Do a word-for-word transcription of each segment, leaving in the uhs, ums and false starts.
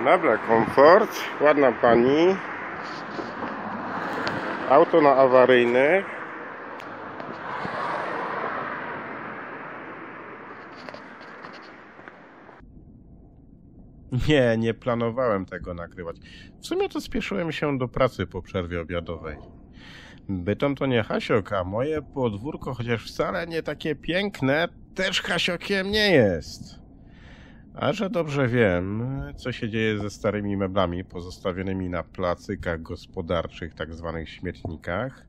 Dobra, komfort, ładna pani. Auto na awaryjnych. Nie, nie planowałem tego nagrywać. W sumie to spieszyłem się do pracy po przerwie obiadowej. Bytom to nie Hasiok, a moje podwórko, chociaż wcale nie takie piękne, też Hasiokiem nie jest. A że dobrze wiem, co się dzieje ze starymi meblami pozostawionymi na placykach gospodarczych, tak zwanych śmietnikach,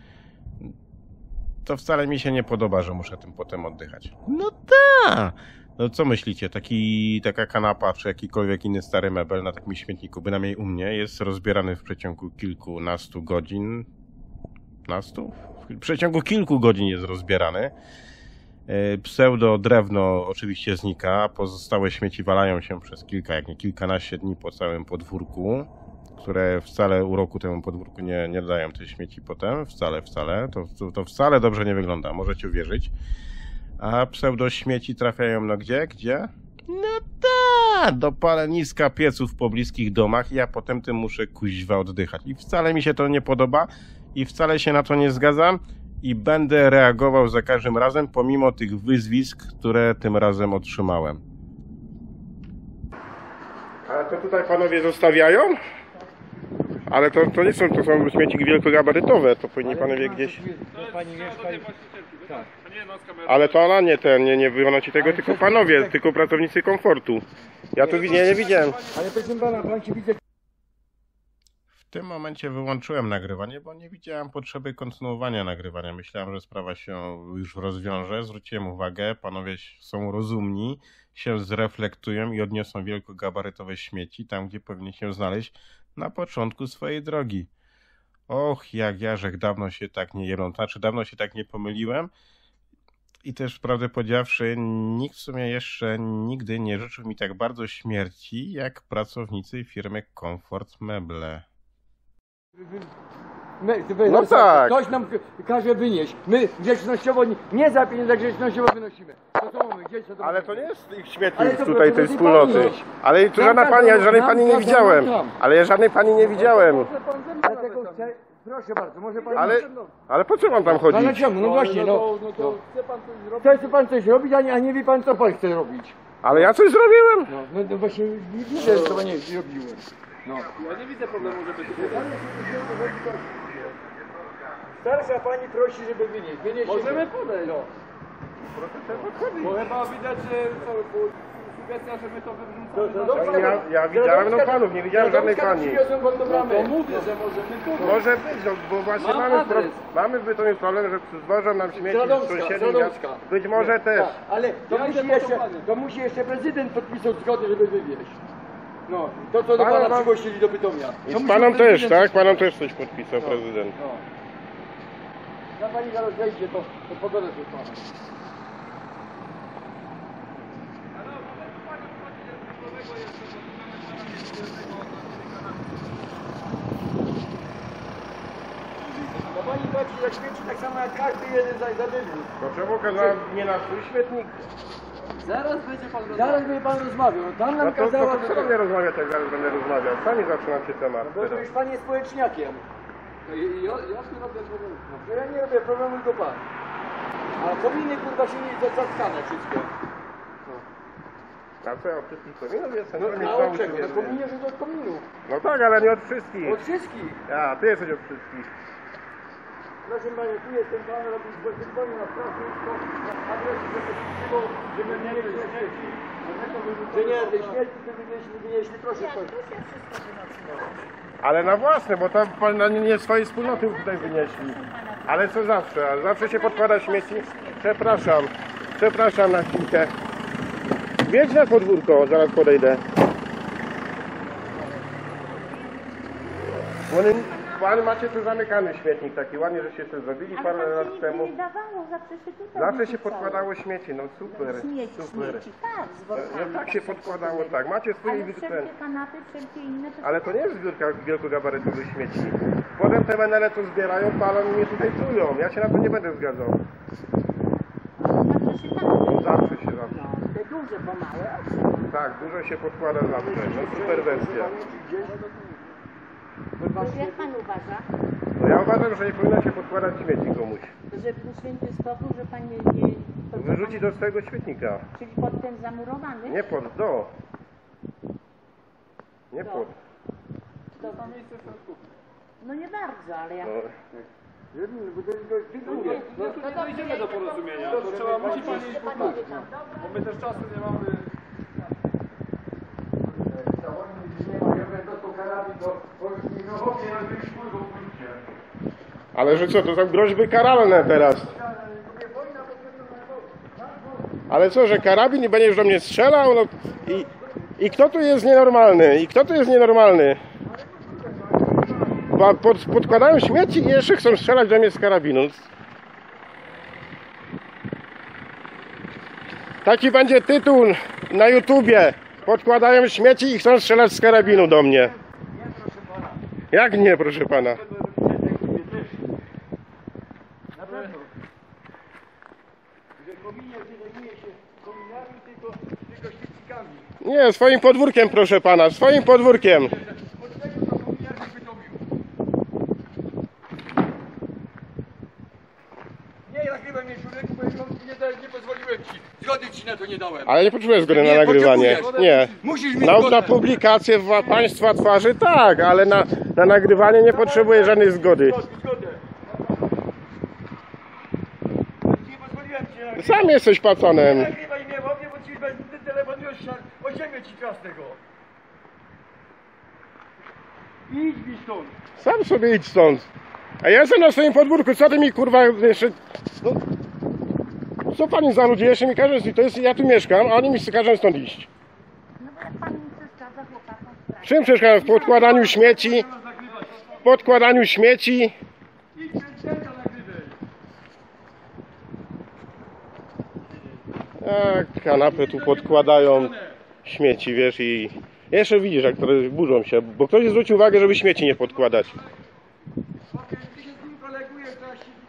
to wcale mi się nie podoba, że muszę tym potem oddychać. No tak! No co myślicie, taki, taka kanapa czy jakikolwiek inny stary mebel na takim śmietniku, bynajmniej u mnie, jest rozbierany w przeciągu kilkunastu godzin. Nastu? W przeciągu kilku godzin jest rozbierany. Pseudo drewno oczywiście znika, pozostałe śmieci walają się przez kilka, jak nie kilkanaście dni po całym podwórku, które wcale uroku temu podwórku nie, nie dają te śmieci potem, wcale, wcale, to, to, to wcale dobrze nie wygląda, możecie uwierzyć. A pseudo śmieci trafiają no gdzie? Gdzie? No tak, do paleniska pieców w pobliskich domach i ja potem tym muszę kuźwa oddychać. I wcale mi się to nie podoba i wcale się na to nie zgadzam. I będę reagował za każdym razem, pomimo tych wyzwisk, które tym razem otrzymałem. Ale to tutaj panowie zostawiają? Ale to, to nie są, to są śmieci wielkogabarytowe, to powinni panowie gdzieś... Ale to ona nie ten, nie, nie wynosi tego, tylko panowie, tylko pracownicy komfortu. Ja tu nie, nie widziałem. Ale proszę pana, pan się widzę. W tym momencie wyłączyłem nagrywanie, bo nie widziałem potrzeby kontynuowania nagrywania. Myślałem, że sprawa się już rozwiąże. Zwróciłem uwagę, panowie są rozumni, się zreflektują i odniosą wielkogabarytowe śmieci tam, gdzie powinny się znaleźć na początku swojej drogi. Och, jak jarzek, dawno się tak nie jelą, znaczy dawno się tak nie pomyliłem. I też, prawdę powiedziawszy, nikt w sumie jeszcze nigdy nie życzył mi tak bardzo śmierci, jak pracownicy firmy Komfort Meble. My, my, no tak. Ktoś nam każe wynieść. My grzecznościowo, nie, nie za pieniądze, grzecznościowo wynosimy. To co mamy? Gdzieś, to ale to nie jest ich śmietnik ale to tutaj, to tej to wspólnoty. pani. Ale tu żadna pani, ja żadnej pani nie widziałem. Ale ja żadnej pani nie widziałem. Dlatego chcę, proszę bardzo, może pan... Ale, ale po co pan tam No, chodzić? ale czemu? No właśnie, no. No to chce pan coś zrobić? Chce pan coś robić, a nie, a nie wie pan, co pan chce robić. Ale ja coś zrobiłem? No, no, no właśnie widzę, co pan nie zrobiłem. No. Ja nie widzę problemu, żeby tu Starsza pani prosi, żeby wynieść. wynieść możemy podejść. No. Bo chyba widać, że to sugestia, że my to wyrzucamy. No, na- no, Ja, ja widziałem no panów, nie widziałem żadnej pani. No to mówię, że możemy tu. Może być, no, bo właśnie Mam mamy, pro, adres. mamy w Bytomiu problem, że zwożą nam śmieci z Radomska, sąsiednich miast. Radomska. Być może też. Tak, ale to, Ja musi idę po jeszcze, to panią. to musi jeszcze prezydent podpisać zgodę, żeby wywieźć. No, to co do Pana pana mam- przygłosili do Bytomia. I To z musi panom też, prezydent tak? podpisać. Panom też coś podpisał prezydent. No. Na pani zaraz wejdzie, to, to pogodę się pana. No pani płaci za śmieci tak samo jak każdy jeden za, za dywóz. To czemu kazałem nie na swój śmietnik? Zaraz będzie pan Zaraz będzie pan rozmawiał. Tam nam No to, to, kazała... to co do mnie rozmawiać, jak zaraz będę rozmawiał? Sami zaczynacie temat. Bo to już pan jest społeczniakiem. Ja, ja tu robię problemu. No ja nie robię problemu, tylko pan. A kominy kurwa się nie zatkane wszystkie. A co ja od wszystkich kominów jestem? No, To mnie a znowu od czego? się Na nie kominie, że to od kominu. No tak, ale nie od wszystkich. Od wszystkich. A, ty jesteś od wszystkich. Proszę panie, tu jest ten pan, robi zgłoszenie na sprawdzisko, na adresie, żeby przyszło, żeby nie mieli śmierci. Że nie, tej śmierci by wynieśli, wynieśli, proszę pana. Ale na własne, bo tam pan na nie swojej wspólnoty tutaj wynieśli. Ale co zawsze? A zawsze się podkłada śmieci. Przepraszam. Przepraszam na chwilkę. Wiedź na podwórko, zaraz podejdę. Pan, pan macie tu zamykany śmietnik taki ładnie, że się to zrobili Ale parę tam lat się temu. nie dawało, zawsze się tutaj Zawsze się wyrzucało. podkładało śmieci, no super, Śmieci, super. śmieci, tak, z workami. No tak się podkładało, podchodzone. tak. Macie swoje Ale wizyty. wszelkie kanapy, wszelkie inne to... Ale to nie jest zbiórka wielkogabarytowych śmieci. Potem te menele co zbierają, palą i mnie tutaj trują. Ja się na to nie będę zgadzał. Zawsze się tak... Zawsze się zawsze. Te duże duże, bo małe. Tak, dużo się podkłada zawsze. No super wersja. To jak pan uważa? No ja uważam, że nie powinno się podkładać śmieci komuś. Że w święty spokój, że pan nie... nie to, co Wyrzuci pan, do swojego śmietnika. czyli pod ten zamurowany? Nie pod, do. Nie Do. pod. To, To miejsce są skupne. no nie bardzo, ale jak... No. Bo to jest dość długie. No tu nie dojdziemy do porozumienia. To trzeba, musi pan iść po prostu. Bo my też czasu nie mamy. Ale że co, to są groźby karalne teraz. Ale co, że karabin i będziesz do mnie strzelał? No, i, I kto tu jest nienormalny? I kto tu jest nienormalny? Bo pod, podkładają śmieci i jeszcze chcą strzelać do mnie z karabinu. Taki będzie tytuł na YouTubie. Podkładają śmieci i chcą strzelać z karabinu do mnie. Jak nie, proszę pana? Na pewno. Że kominie nie zajmuje się kominami, tylko, tylko świecznikami. Nie, swoim podwórkiem, proszę pana, swoim podwórkiem. Od tego to kominiarz wytomił. Nie nagrywaj mnie, człowieku, bo ja nie, da- nie pozwoliłem ci. Zgody ci na to nie dałem. Ale nie potrzebuję zgody na Nie, nagrywanie. potrzebujesz. Nie. Musisz mieć Na, zgodę. na publikację w państwa twarzy tak, ale na, na nagrywanie nie potrzebuję żadnej zgody. Zgodę. Nie pozwoliłem ci nagrywać. Sam jesteś paconem. Nie nagrywaj mnie, bo mnie, bo ci weźmie ten telefon już o ziemię ci czas tego. Idź mi stąd. Sam sobie idź stąd. A ja jestem na swoim podwórku, co ty mi kurwa jeszcze... No, co pani za ludzie? Jeszcze mi każe, to jest, ja tu mieszkam, a oni mi każą stąd iść. No bo jak pan mi przeszkadza chłopakom w pracy. Czym przeszkadzam? W podkładaniu śmieci, w podkładaniu śmieci. Idź ten telefon nagrywaj. A, kanapy tu podkładają śmieci, wiesz, i jeszcze widzisz, jak które burzą się, bo ktoś zwrócił uwagę, żeby śmieci nie podkładać. Ty się z nim kolegujesz, to ja się